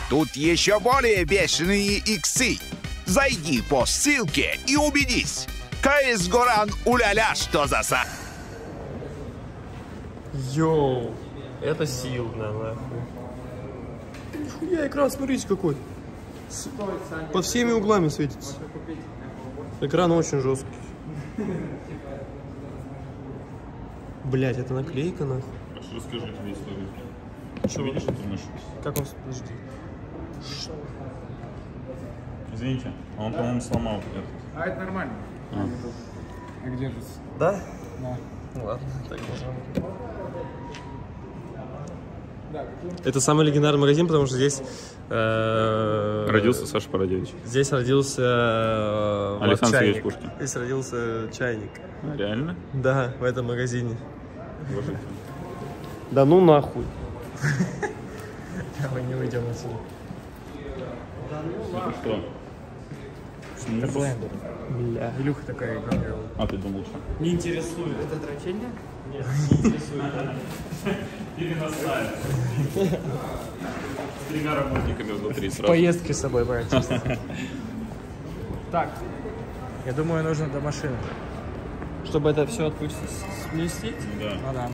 Тут еще более бешеные иксы. Зайди по ссылке и убедись. КС Горан уля-ля, что за са. Йоу, это сильно, нахуй. Нихуя экран, смотрите какой. Под всеми углами светится. Экран очень жесткий. Блять, это наклейка, нахуй. Расскажи тебе историю. Что видишь эту мышь? Как он... Подожди. Извините, он, по-моему, сломал этот. А это нормально. Как держится. Да? Да. Ну ладно, так должно быть. Это самый легендарный магазин, потому что здесь... Родился Саша Парадевич. Здесь родился... Александр чайник. Сергеевич Пушкин. Здесь родился чайник. А, реально? Да, в этом магазине. Боже. Да ну нахуй. Мы не уйдем отсюда. Это что? Это блендер. Бля. Илюха такая игра. А, ты думал, что? Не интересует. Это дрочение? Нет, не интересует. Или на сайт. С тремя работниками внутри сразу. Поездки с собой брать. Так. Я думаю, нужно до машины. Чтобы это все отпустить, сместить. Да. Ну да.